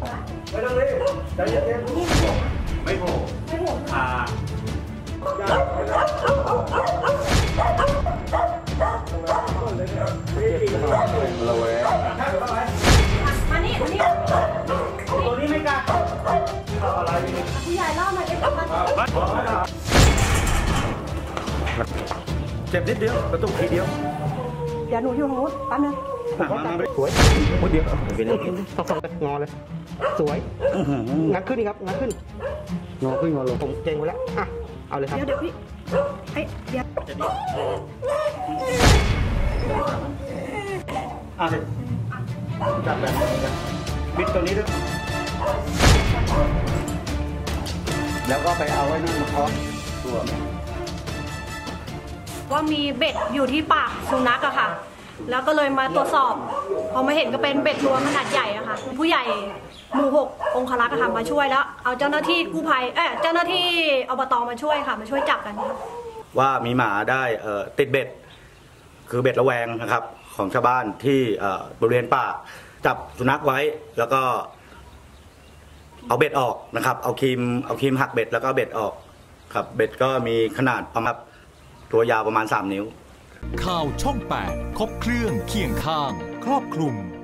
ไม่ต้องรีบใจเย็นๆไม่โผล่ระแวงมานี่ตัวนี้ไม่กล้าอะไรผู้ใหญ่เล่าหน่อยเจ็บนิดเดียวกระตุกทีเดียวเดี๋ยวหนูอยู่ทางนู้นแป๊บนึงสวยพูดเดียวเป็นสองงอเลยสวยงัดขึ้นนี่ครับงัดขึ้นงอขึ้นงอลงผมเก่งไว้แล้วอ่ะเอาเลยครับเดี๋ยวพี่เฮ้ยเดี๋ยวจับแบบบิดตัวนี้ด้วยแล้วก็ไปเอาไว้นั่นมาคล้องตัวว่ามีเบ็ดอยู่ที่ปากสุนัขอะค่ะแล้วก็เลยมาตรวจสอบพอมาเห็นก็เป็นเบ็ดรวมขนาดใหญ่อะค่ะผู้ใหญ่หมู่ 6องครักษ์ค่ะมาช่วยแล้วเอาเจ้าหน้าที่กู้ภัยเจ้าหน้าที่อบตมาช่วยค่ะมาช่วยจับกันว่ามีหมาได้ติดเบ็ดคือเบ็ดระแวงนะครับของชาวบ้านที่บริเวณป่าจับสุนัขไว้แล้วก็เอาเบ็ดออกนะครับเอาครีมหักเบ็ดแล้วก็เบ็ดออกครับเบ็ดก็มีขนาดประมาณตัวยาวประมาณ3 นิ้วข่าวช่อง 8 ครบเครื่องเคียงข้างครอบคลุม